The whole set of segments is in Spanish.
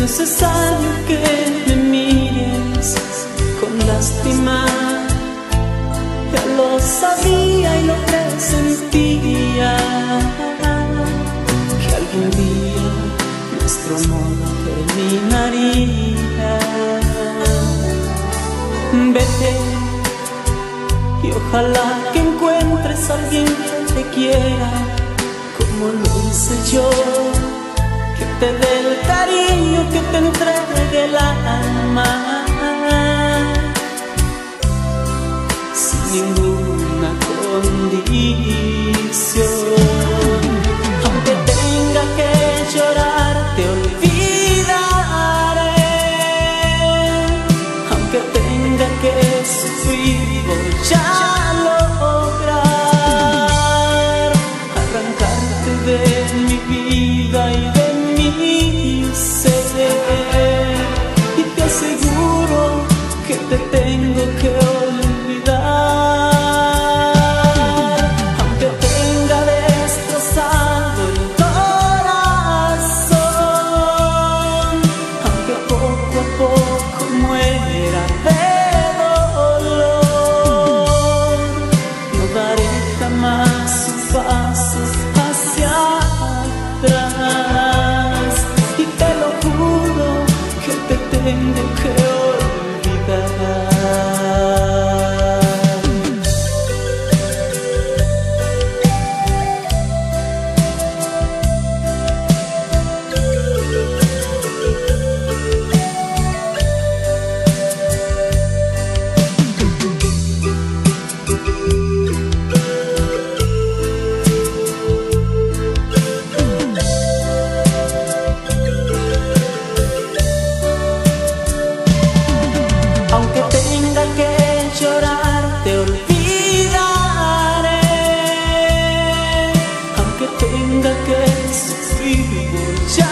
necesario que me mires con lástima. Ya lo sabía y lo presentía, que algún día nuestro amor terminaría. Vete y ojalá que encuentres a alguien que te quiera como lo hice yo, que te dé el cariño, que te entregue el alma, sin ninguna condición. Aunque tenga que llorar, te olvidaré. Aunque tenga que sufrir, voy a lograr arrancarte de mi vida y de mi ser. Y te aseguro que te tengo que olvidar. Aunque tenga destrozado el corazón, aunque poco a poco muera de dolor, no daré jamás un paso hacia atrás. Y te lo juro que te tengo que olvidar. Aunque tenga que llorar, te olvidaré. Aunque tenga que sufrir, voy a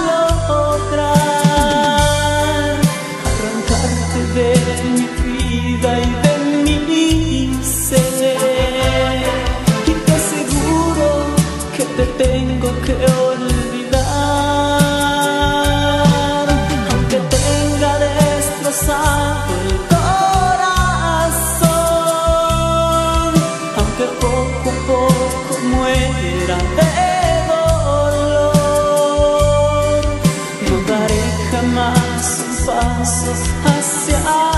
lograr arrancarte de mi vida y de mi ser. Y te aseguro que te tengo que olvidar. Aunque tenga destrozado el corazón, aunque poco a poco muera de dolor, no daré jamás un paso hacia